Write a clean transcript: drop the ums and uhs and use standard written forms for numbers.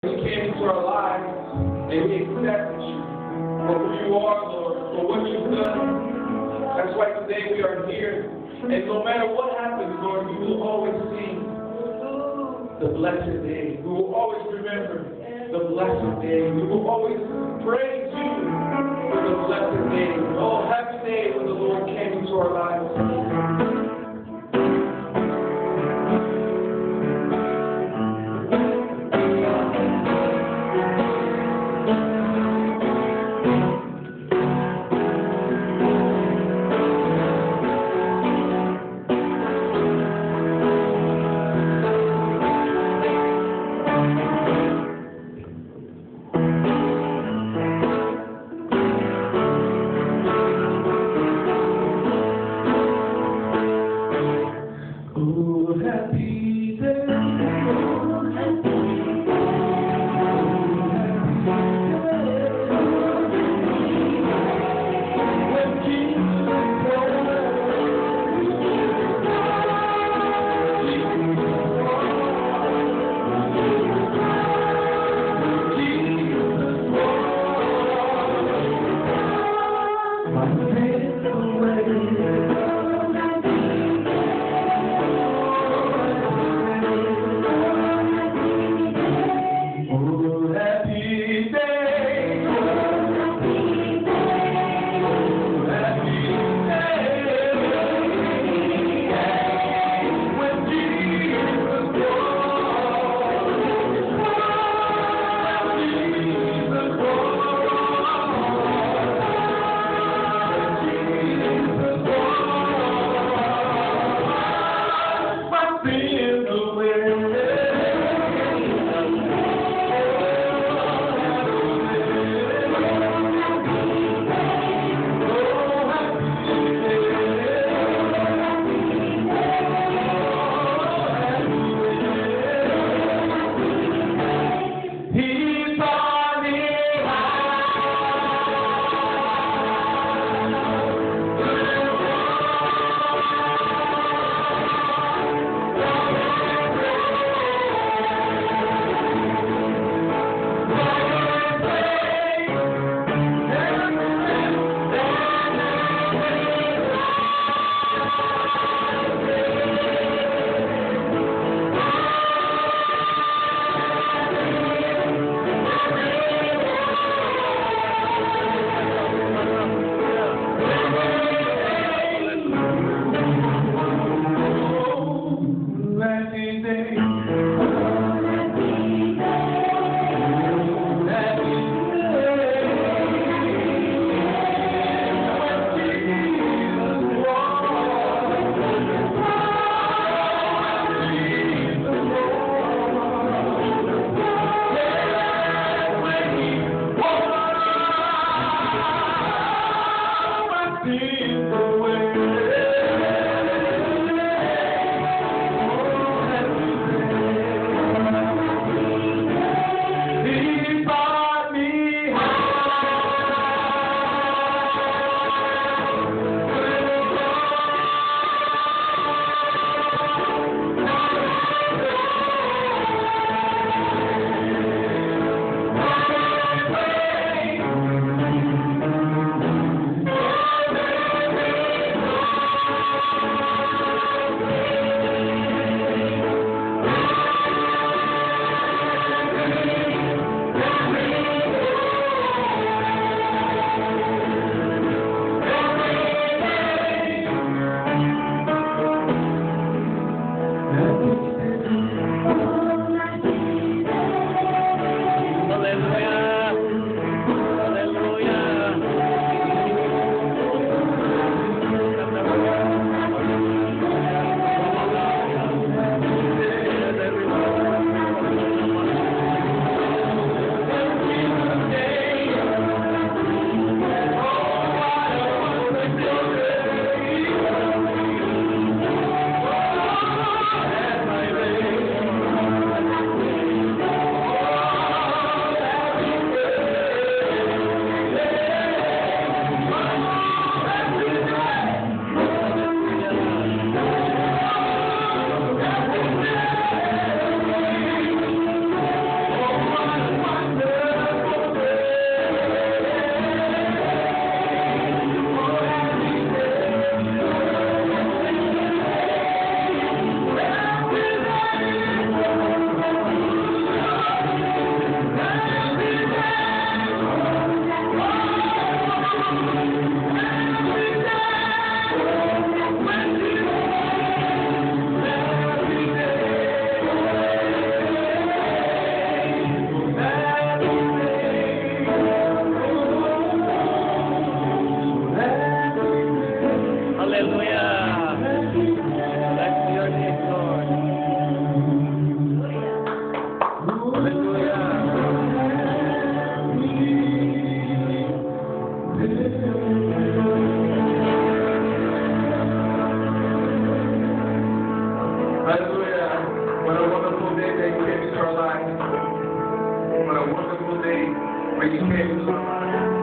You came into our lives and we accept you for who you are, Lord, for what you've done. That's why today we are here. And no matter what happens, Lord, we will always sing the blessed day. We will always remember the blessed day. We will always praise you for the blessed day. Oh, happy day when the Lord came into our lives. Bring your family.